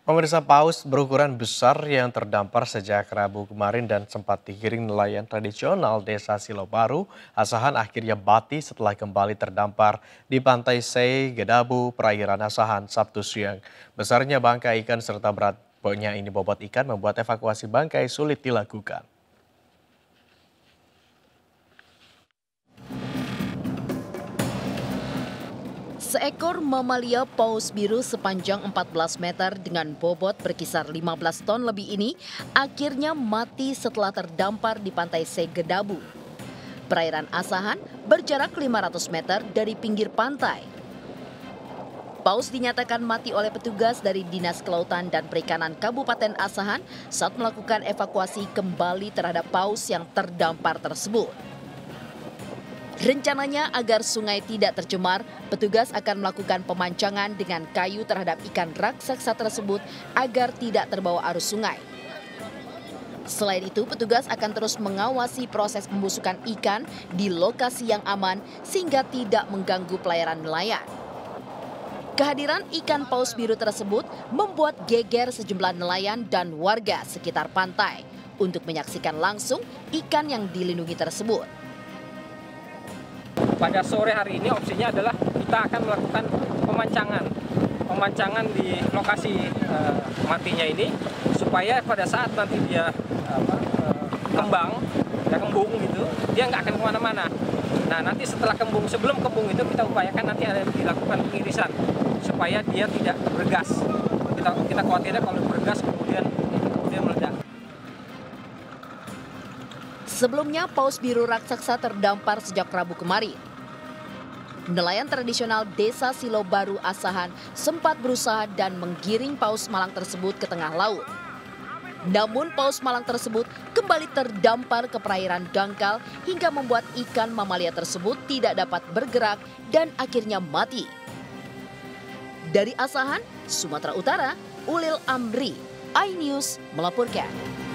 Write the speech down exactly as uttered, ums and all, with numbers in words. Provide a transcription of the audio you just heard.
Pemirsa, paus berukuran besar yang terdampar sejak Rabu kemarin dan sempat digiring nelayan tradisional desa Silobaru, Asahan akhirnya mati setelah kembali terdampar di pantai Sei, Gedabu, perairan Asahan Sabtu siang. Besarnya bangkai ikan serta beratnya ini bobot ikan membuat evakuasi bangkai sulit dilakukan. Seekor mamalia paus biru sepanjang empat belas meter dengan bobot berkisar lima belas ton lebih ini akhirnya mati setelah terdampar di pantai Segedabu. Perairan Asahan berjarak lima ratus meter dari pinggir pantai. Paus dinyatakan mati oleh petugas dari Dinas Kelautan dan Perikanan Kabupaten Asahan saat melakukan evakuasi kembali terhadap paus yang terdampar tersebut. Rencananya agar sungai tidak tercemar, petugas akan melakukan pemancangan dengan kayu terhadap ikan raksasa tersebut agar tidak terbawa arus sungai. Selain itu, petugas akan terus mengawasi proses pembusukan ikan di lokasi yang aman sehingga tidak mengganggu pelayaran nelayan. Kehadiran ikan paus biru tersebut membuat geger sejumlah nelayan dan warga sekitar pantai untuk menyaksikan langsung ikan yang dilindungi tersebut. Pada sore hari ini opsinya adalah kita akan melakukan pemancangan. Pemancangan di lokasi uh, matinya ini supaya pada saat nanti dia apa, uh, kembang, ya kembung gitu, dia nggak akan kemana-mana. Nah nanti setelah kembung, sebelum kembung itu kita upayakan nanti ada dilakukan pengirisan supaya dia tidak bergas. Kita kita khawatirnya kalau bergas kemudian dia meledak. Sebelumnya, paus biru raksasa terdampar sejak Rabu kemarin. Nelayan tradisional desa Silobaru Asahan sempat berusaha dan menggiring paus malang tersebut ke tengah laut. Namun paus malang tersebut kembali terdampar ke perairan dangkal hingga membuat ikan mamalia tersebut tidak dapat bergerak dan akhirnya mati. Dari Asahan, Sumatera Utara, Ulil Amri, iNews melaporkan.